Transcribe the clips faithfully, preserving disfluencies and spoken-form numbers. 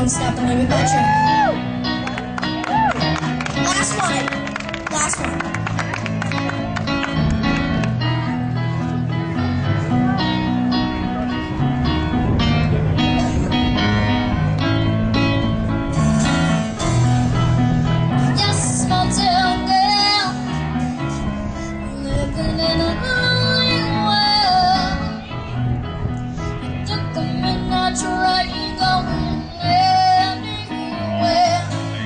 Don't stop and leave it betcha. Last one. Last one. Just a small town girl living in a lonely world. It took a midnight ride going anywhere.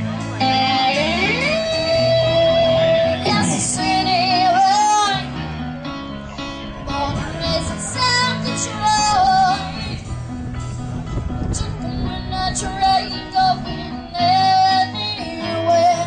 Yes, a city boy, born and raised in self-control. It took a midnight ride going anywhere.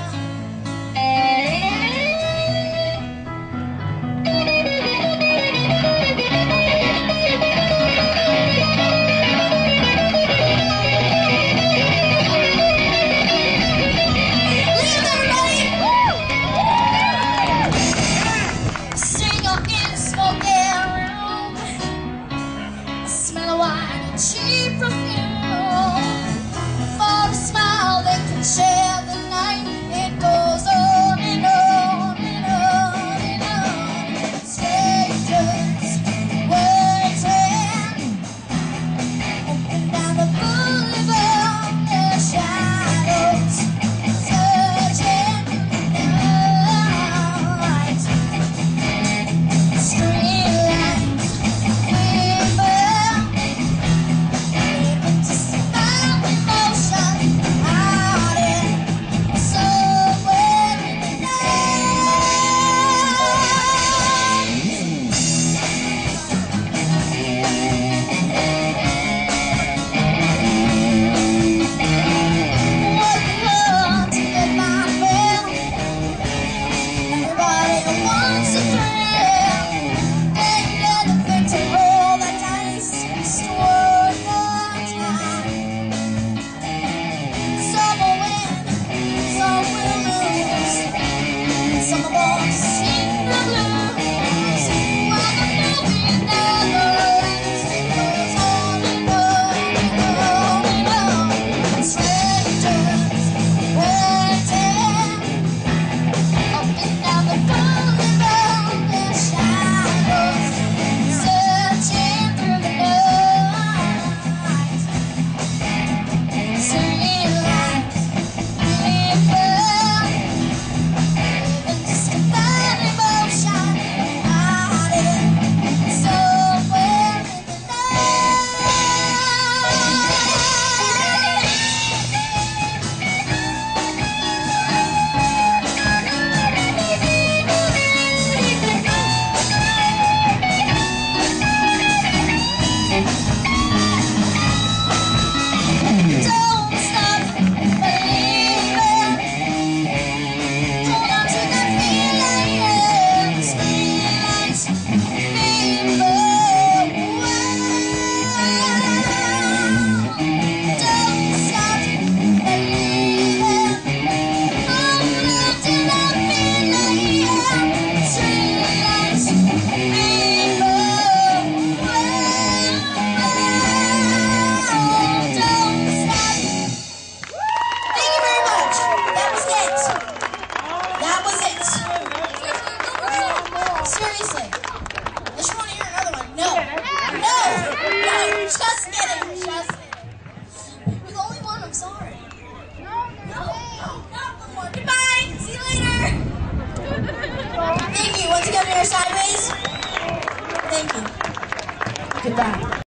Cheap perfume for a smile they can share the night. It goes on and on and on and on. Strangers waiting, open down the boulevard, their shadows searching the night. Street lights seriously. Unless you want to hear another one. No. No. No. Just kidding. Just kidding. You're the only one. I'm sorry. No. No. Not one more. Goodbye. See you later. Thank you. Once again, we are Sidewayz. Thank you. Goodbye.